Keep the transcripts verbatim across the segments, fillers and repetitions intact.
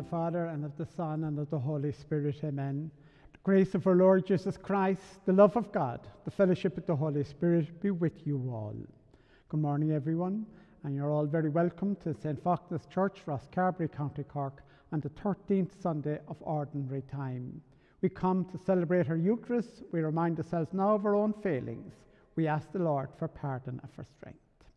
Father, and of the Son, and of the Holy Spirit. Amen. The grace of our Lord Jesus Christ, the love of God, the fellowship of the Holy Spirit be with you all. Good morning, everyone, and you're all very welcome to Saint Fachtna's Church, Rosscarbery, County Cork, on the thirteenth Sunday of Ordinary Time. We come to celebrate our Eucharist. We remind ourselves now of our own failings. We ask the Lord for pardon and for strength.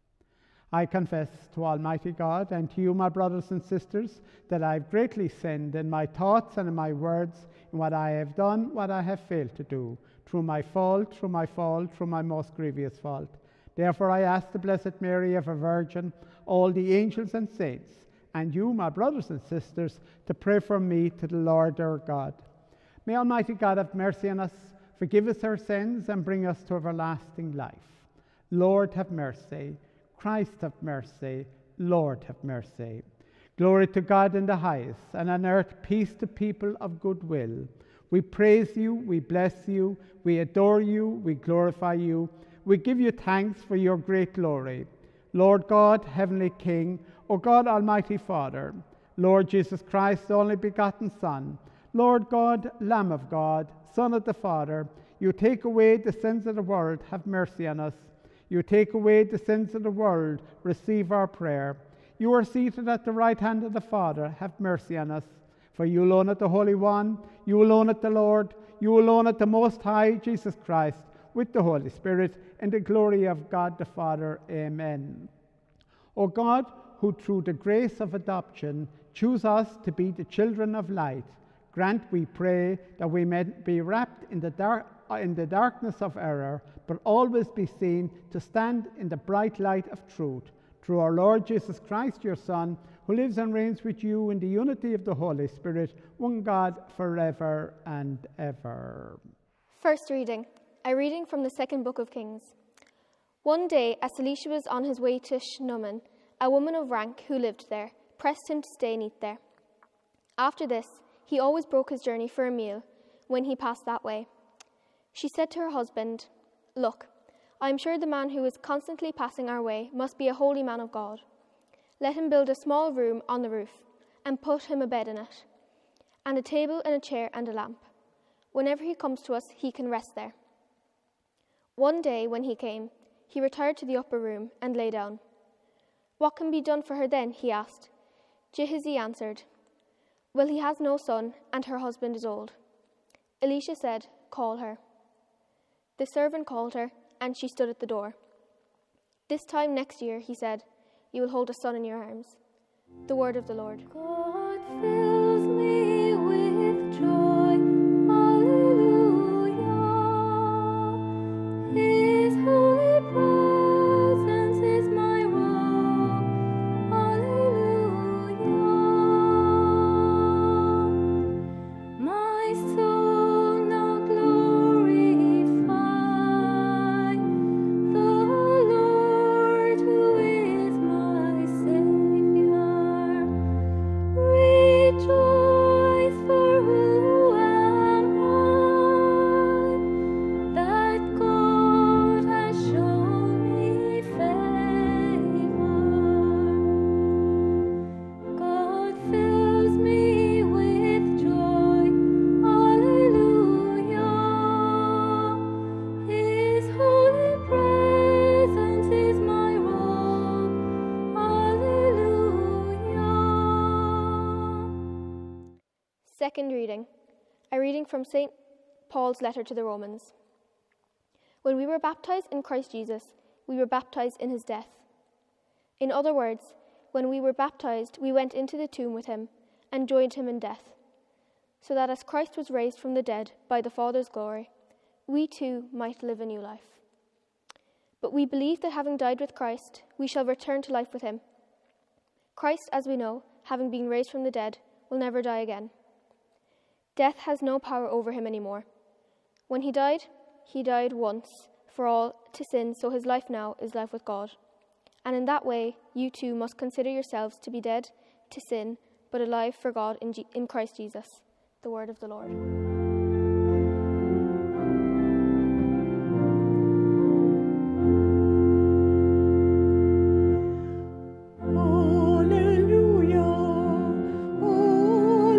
I confess to Almighty God and to you, my brothers and sisters, that I have greatly sinned in my thoughts and in my words, in what I have done, what I have failed to do, through my fault, through my fault, through my most grievous fault. Therefore I ask the Blessed Mary, ever Virgin, all the angels and saints, and you, my brothers and sisters, to pray for me to the Lord our God. May Almighty God have mercy on us, forgive us our sins, and bring us to everlasting life. Lord, have mercy. Christ, have mercy. Lord, have mercy. Glory to God in the highest, and on earth peace to people of good will. We praise you, we bless you, we adore you, we glorify you. We give you thanks for your great glory. Lord God, Heavenly King, O God, Almighty Father, Lord Jesus Christ, the only begotten Son, Lord God, Lamb of God, Son of the Father, you take away the sins of the world, have mercy on us. You take away the sins of the world, receive our prayer. You are seated at the right hand of the Father, have mercy on us. For you alone are the Holy One, you alone are the Lord, you alone are the Most High, Jesus Christ, with the Holy Spirit, in the glory of God the Father. Amen. O God, who through the grace of adoption choose us to be the children of light, grant, we pray, that we may be wrapped in the dark in the darkness of error, but always be seen to stand in the bright light of truth. Through our Lord Jesus Christ, your Son, who lives and reigns with you in the unity of the Holy Spirit, one God, forever and ever. First reading, a reading from the second book of Kings. One day, as Elisha was on his way to Shunammon, a woman of rank who lived there pressed him to stay and eat there. After this, he always broke his journey for a meal when he passed that way. She said to her husband, "Look, I am sure the man who is constantly passing our way must be a holy man of God. Let him build a small room on the roof and put him a bed in it, and a table and a chair and a lamp. Whenever he comes to us, he can rest there." One day when he came, he retired to the upper room and lay down. "What can be done for her then?" he asked. Gehazi answered, "Well, he has no son, and her husband is old." Elisha said, "Call her." The servant called her, and she stood at the door. "This time next year," he said, "you will hold a son in your arms." The word of the Lord. God fills me with joy, hallelujah. His holy presence is my rock, hallelujah. My soul now glorify the Lord who is my Savior. Rejoice, for who am I, that God has shown me favor. God fills me with joy, hallelujah. His holy presence is my rock, hallelujah. Second reading, a reading from Saint Paul's letter to the Romans. When we were baptized in Christ Jesus, we were baptized in his death. In other words, when we were baptized, we went into the tomb with him and joined him in death, so that as Christ was raised from the dead by the Father's glory, we too might live a new life. But we believe that having died with Christ, we shall return to life with him. Christ, as we know, having been raised from the dead, will never die again. Death has no power over him anymore. When he died, he died once for all to sin, so his life now is life with God. And in that way, you too must consider yourselves to be dead to sin, but alive for God in, G- in Christ Jesus. The word of the Lord. Hallelujah,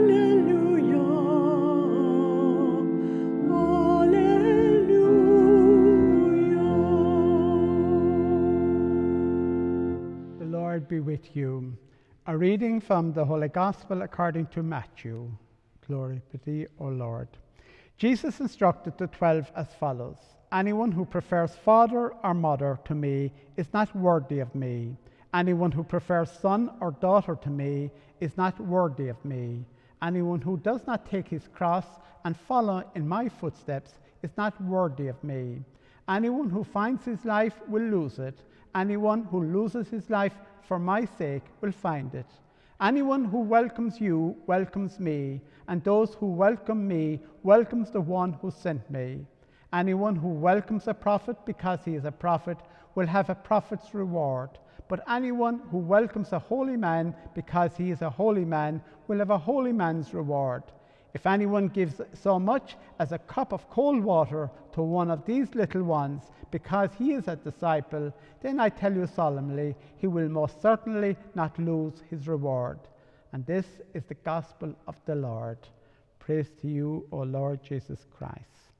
with you. A reading from the Holy Gospel according to Matthew. Glory be to thee, O Lord. Jesus instructed the twelve as follows. Anyone who prefers father or mother to me is not worthy of me. Anyone who prefers son or daughter to me is not worthy of me. Anyone who does not take his cross and follow in my footsteps is not worthy of me. Anyone who finds his life will lose it. Anyone who loses his life for my sake will find it. Anyone who welcomes you welcomes me, and those who welcome me welcomes the one who sent me. Anyone who welcomes a prophet because he is a prophet will have a prophet's reward. But anyone who welcomes a holy man because he is a holy man will have a holy man's reward. If anyone gives so much as a cup of cold water to one of these little ones because he is a disciple, then I tell you solemnly, he will most certainly not lose his reward. And this is the gospel of the Lord. Praise to you, O Lord Jesus Christ.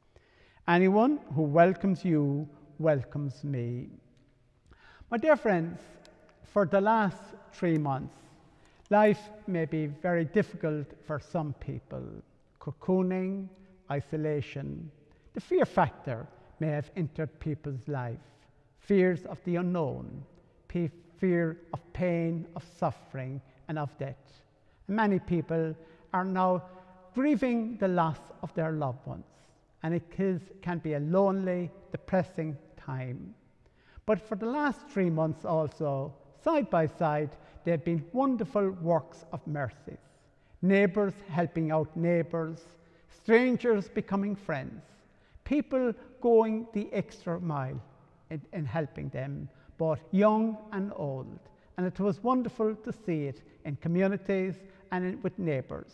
Anyone who welcomes you welcomes me. My dear friends, for the last three months, life may be very difficult for some people. Cocooning, isolation, the fear factor may have entered people's life. Fears of the unknown, fear of pain, of suffering, and of death. And many people are now grieving the loss of their loved ones. And it is, can be a lonely, depressing time. But for the last three months also, side by side, there have been wonderful works of mercy. Neighbours helping out neighbours, strangers becoming friends, people going the extra mile in, in helping them, both young and old. And it was wonderful to see it in communities and in, with neighbours.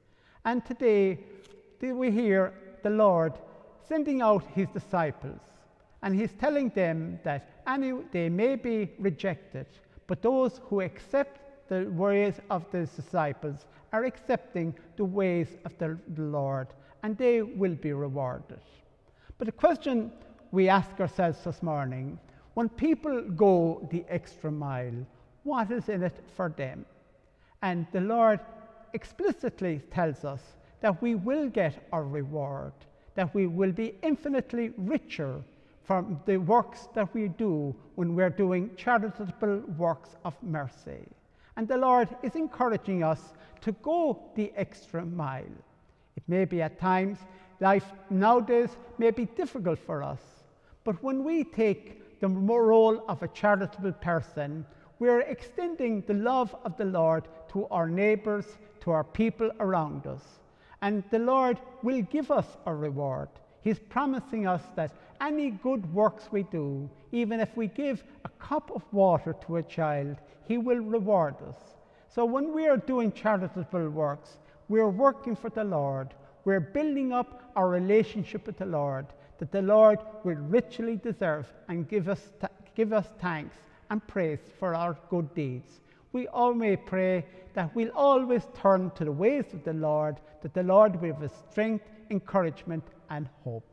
And today, we hear the Lord sending out his disciples, and he's telling them that any, they may be rejected, but those who accept the ways of the disciples are accepting the ways of the, the Lord, and they will be rewarded. But the question we ask ourselves this morning, when people go the extra mile, what is in it for them? And the Lord explicitly tells us that we will get our reward, that we will be infinitely richer from the works that we do when we're doing charitable works of mercy. And the Lord is encouraging us to go the extra mile. It may be at times, life nowadays may be difficult for us, but when we take the role of a charitable person, we're extending the love of the Lord to our neighbours, to our people around us. And the Lord will give us a reward. He's promising us that any good works we do, even if we give a cup of water to a child, he will reward us. So when we are doing charitable works, we're working for the Lord. We're building up our relationship with the Lord, that the Lord will richly deserve and give us, th- give us thanks and praise for our good deeds. We all may pray that we'll always turn to the ways of the Lord, that the Lord will give us strength, encouragement, and hope.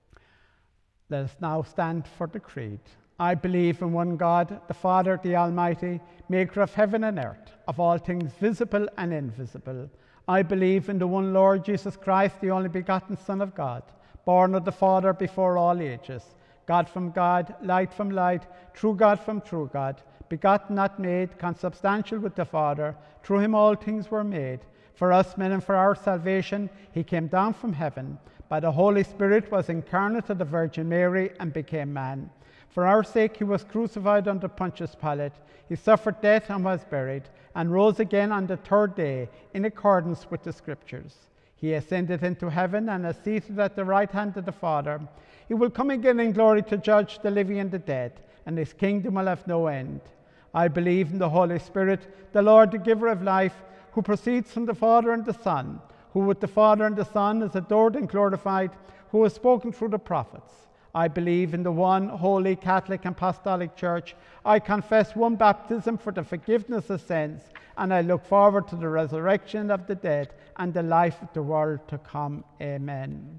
Let us now stand for the creed. I believe in one God, the Father, the Almighty, maker of heaven and earth, of all things visible and invisible. I believe in the one Lord Jesus Christ, the only begotten Son of God, born of the Father before all ages, God from God, light from light, true God from true God, begotten, not made, consubstantial with the Father. Through him all things were made. For us men and for our salvation, he came down from heaven. By the Holy Spirit was incarnate of the Virgin Mary and became man. For our sake he was crucified under Pontius Pilate. He suffered death and was buried, and rose again on the third day, in accordance with the Scriptures. He ascended into heaven and is seated at the right hand of the Father. He will come again in glory to judge the living and the dead, and his kingdom will have no end. I believe in the Holy Spirit, the Lord, the giver of life, who proceeds from the Father and the Son, who with the Father and the Son is adored and glorified, who has spoken through the prophets. I believe in the one holy Catholic and Apostolic Church. I confess one baptism for the forgiveness of sins, and I look forward to the resurrection of the dead and the life of the world to come. Amen.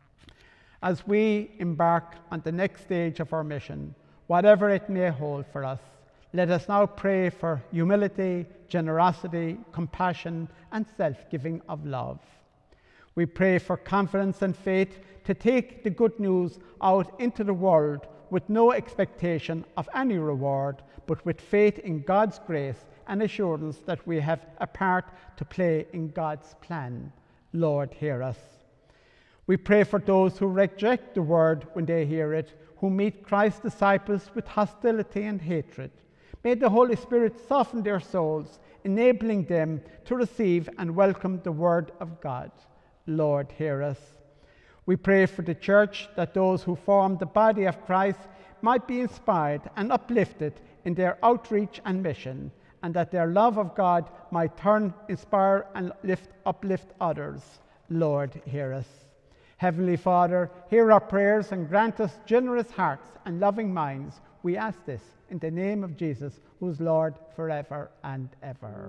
As we embark on the next stage of our mission, whatever it may hold for us, let us now pray for humility, generosity, compassion, and self-giving of love. We pray for confidence and faith to take the good news out into the world with no expectation of any reward, but with faith in God's grace and assurance that we have a part to play in God's plan. Lord, hear us. We pray for those who reject the word when they hear it, who meet Christ's disciples with hostility and hatred. May the Holy Spirit soften their souls, enabling them to receive and welcome the word of God. Lord, hear us. We pray for the church that those who form the body of Christ might be inspired and uplifted in their outreach and mission, and that their love of God might turn, inspire, and lift, uplift others. Lord, hear us. Heavenly Father, hear our prayers and grant us generous hearts and loving minds. We ask this in the name of Jesus, who is Lord forever and ever.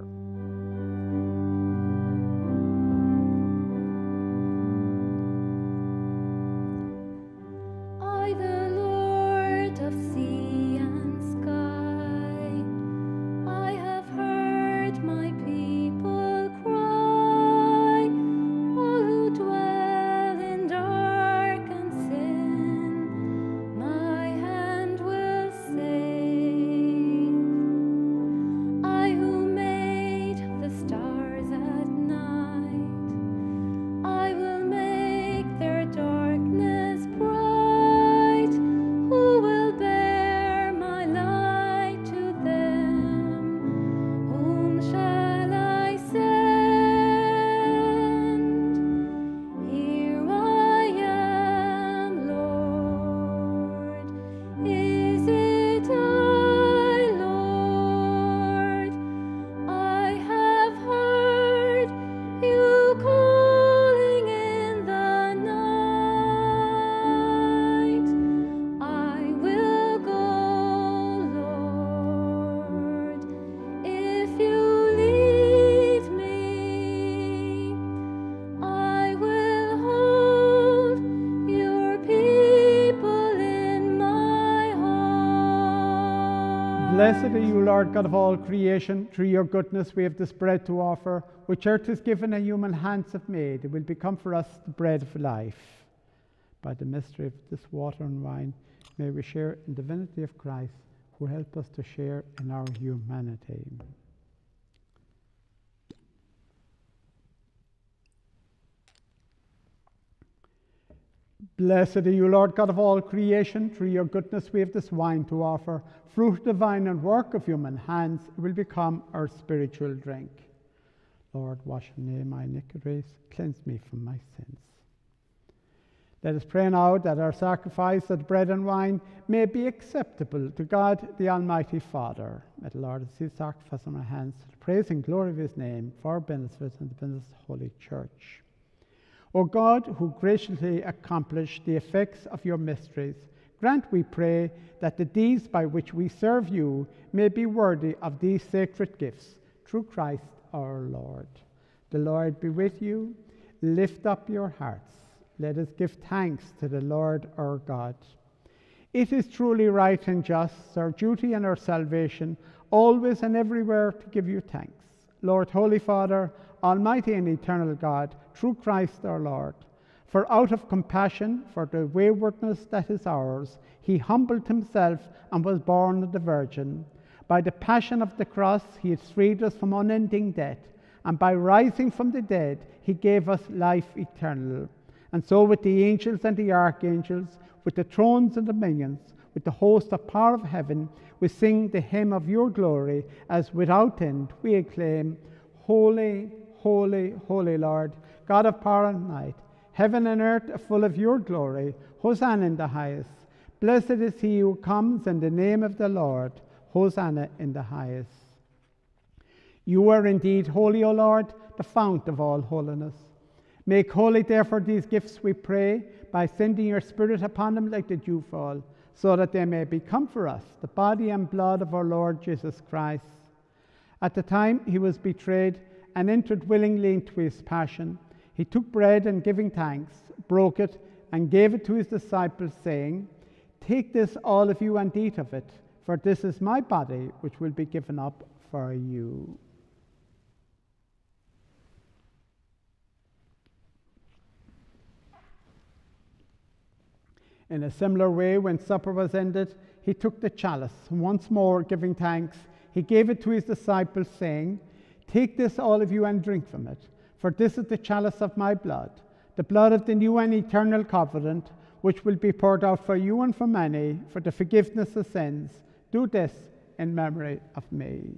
I, the Lord of sea and sky, I have heard my people cry, all who dwell in dark and sin, my hand will save. I who made the stars at night, I will make their darkness bright. Who will bear my light to them? Whom shall I send? Here I am, Lord. Is it I, Lord? I have heard you calling in the night. I will go, Lord, if you lead me. I will hold your people in my heart. Blessed are you, Lord God of all creation. Through your goodness we have this bread to offer, which earth has given and human hands have made. It will become for us the bread of life. By the mystery of this water and wine, may we share in the divinity of Christ, who help us to share in our humanity. Blessed are you, Lord God of all creation. Through your goodness we have this wine to offer, fruit divine and work of human hands. It will become our spiritual drink. Lord, wash away my iniquities, cleanse me from my sins. Let us pray now that our sacrifice of bread and wine may be acceptable to God, the Almighty Father. May the Lord receive sacrifice in our hands to the praise and glory of his name, for our benefit and the benefit of the Holy Church. O God, who graciously accomplished the effects of your mysteries, grant, we pray, that the deeds by which we serve you may be worthy of these sacred gifts, through Christ our Lord. The Lord be with you. Lift up your hearts. Let us give thanks to the Lord our God. It is truly right and just, our duty and our salvation, always and everywhere to give you thanks. Lord, Holy Father, Almighty and eternal God, through Christ our Lord. For out of compassion for the waywardness that is ours, he humbled himself and was born of the Virgin. By the passion of the cross, he has freed us from unending debt, and by rising from the dead, he gave us life eternal. And so with the angels and the archangels, with the thrones and dominions, with the host of power of heaven, we sing the hymn of your glory, as without end we acclaim, Holy, holy, holy Lord, God of power and might. Heaven and earth are full of your glory. Hosanna in the highest. Blessed is he who comes in the name of the Lord. Hosanna in the highest. You are indeed holy, O Lord, the fount of all holiness. Make holy, therefore, these gifts, we pray, by sending your Spirit upon them like the dewfall, so that they may become for us the body and blood of our Lord Jesus Christ. At the time he was betrayed and entered willingly into his passion, he took bread and, giving thanks, broke it and gave it to his disciples, saying, Take this, all of you, and eat of it, for this is my body, which will be given up for you. In a similar way, when supper was ended, he took the chalice, and once more giving thanks, he gave it to his disciples, saying, "Take this, all of you, and drink from it, for this is the chalice of my blood, the blood of the new and eternal covenant, which will be poured out for you and for many for the forgiveness of sins. Do this in memory of me."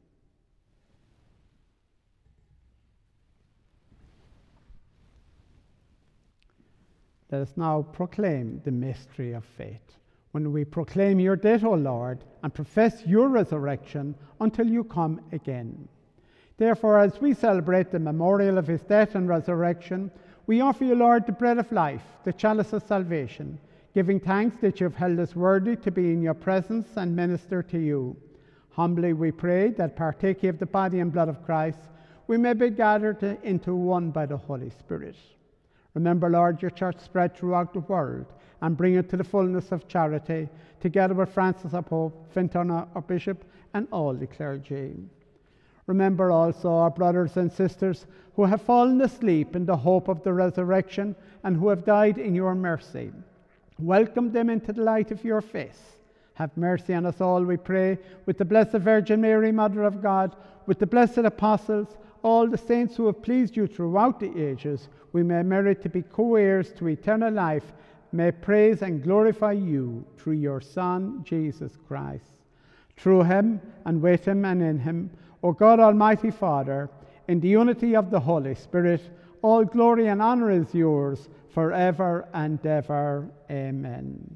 Let us now proclaim the mystery of faith. When we proclaim your death, O Lord, and profess your resurrection until you come again. Therefore, as we celebrate the memorial of his death and resurrection, we offer you, Lord, the bread of life, the chalice of salvation, giving thanks that you have held us worthy to be in your presence and minister to you. Humbly we pray that, partaking of the body and blood of Christ, we may be gathered into one by the Holy Spirit. Remember, Lord, your church spread throughout the world, and bring it to the fullness of charity, together with Francis our Pope, Fintan our Bishop, and all the clergy. Remember also our brothers and sisters who have fallen asleep in the hope of the resurrection, and who have died in your mercy. Welcome them into the light of your face. Have mercy on us all, we pray, with the Blessed Virgin Mary, Mother of God, with the blessed apostles, all the saints who have pleased you throughout the ages, we may merit to be co-heirs to eternal life, may praise and glorify you through your Son, Jesus Christ. Through him, and with him, and in him, O God, Almighty Father, in the unity of the Holy Spirit, all glory and honour is yours, forever and ever. Amen.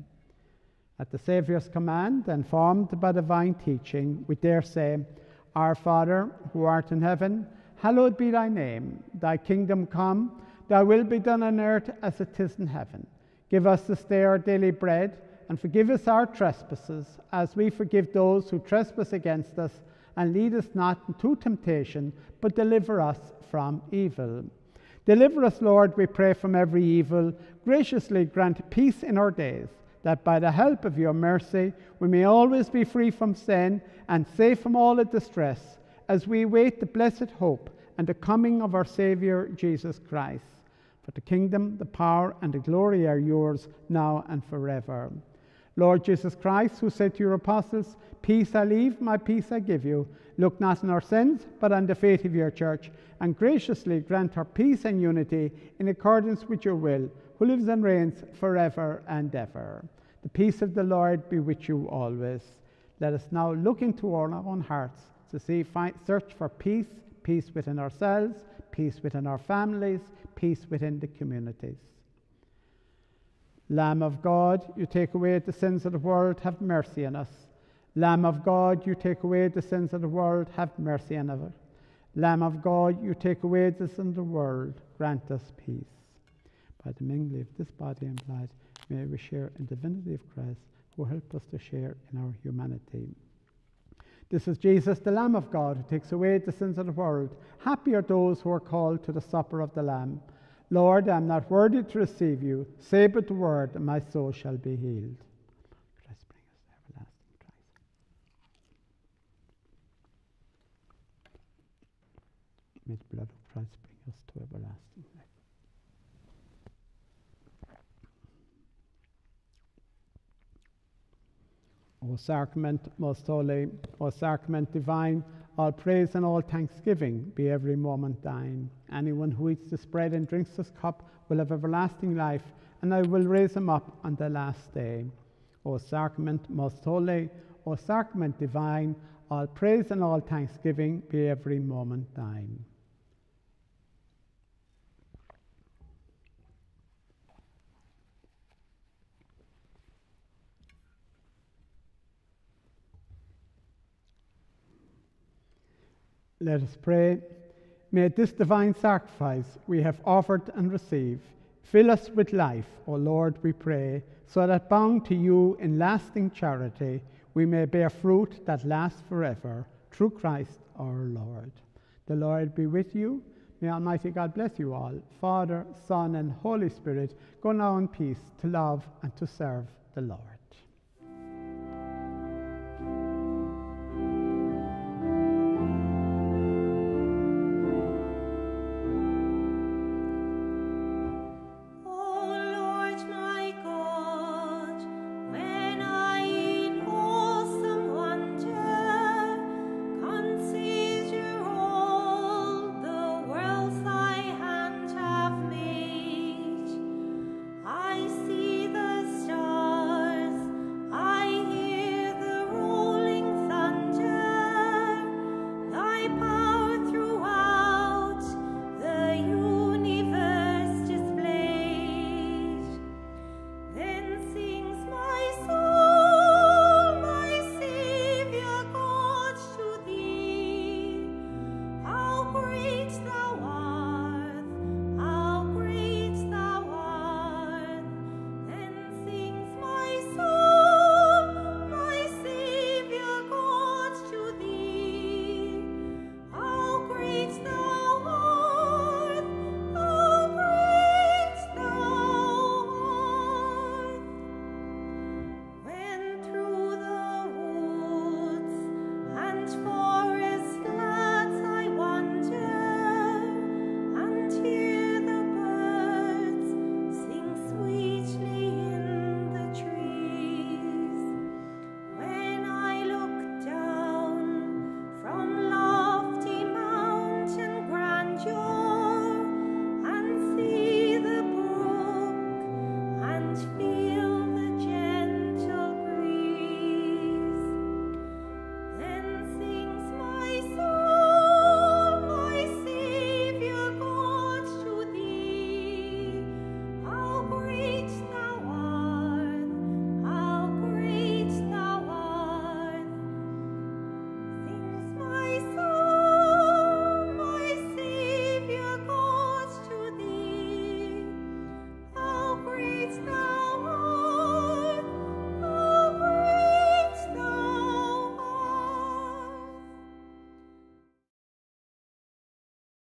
At the Saviour's command, and formed by divine teaching, we dare say, Our Father, who art in heaven, hallowed be thy name. Thy kingdom come, thy will be done on earth as it is in heaven. Give us this day our daily bread, and forgive us our trespasses, as we forgive those who trespass against us. And lead us not into temptation, but deliver us from evil. Deliver us, Lord, we pray, from every evil. Graciously grant peace in our days, that by the help of your mercy we may always be free from sin and safe from all distress, as we wait the blessed hope and the coming of our Saviour Jesus Christ. For the kingdom, the power, and the glory are yours, now and forever. Lord Jesus Christ, who said to your apostles, "Peace I leave, my peace I give you," look not on our sins, but on the faith of your church, and graciously grant her peace and unity in accordance with your will, who lives and reigns forever and ever. The peace of the Lord be with you always. Let us now look into our own hearts to see, find, search for peace, peace within ourselves, peace within our families, peace within the communities. Lamb of God, you take away the sins of the world, have mercy on us. Lamb of God, you take away the sins of the world, have mercy on us. Lamb of God, you take away the sins of the world, grant us peace. By the mingling of this body and blood, may we share in the divinity of Christ, who helped us to share in our humanity. This is Jesus, the Lamb of God, who takes away the sins of the world. Happy are those who are called to the supper of the Lamb. Lord, I am not worthy to receive you. Say but the word, and my soul shall be healed. Christ, bring us to everlasting Christ. May the blood of Christ bring us to everlasting life. O sacrament most holy, O sacrament divine, all praise and all thanksgiving be every moment thine. Anyone who eats this bread and drinks this cup will have everlasting life, and I will raise him up on the last day. O sacrament most holy, O sacrament divine, all praise and all thanksgiving be every moment thine. Let us pray. May this divine sacrifice we have offered and received fill us with life, O Lord, we pray, so that bound to you in lasting charity, we may bear fruit that lasts forever, through Christ our Lord. The Lord be with you. May Almighty God bless you all. Father, Son, and Holy Spirit, go now in peace to love and to serve the Lord.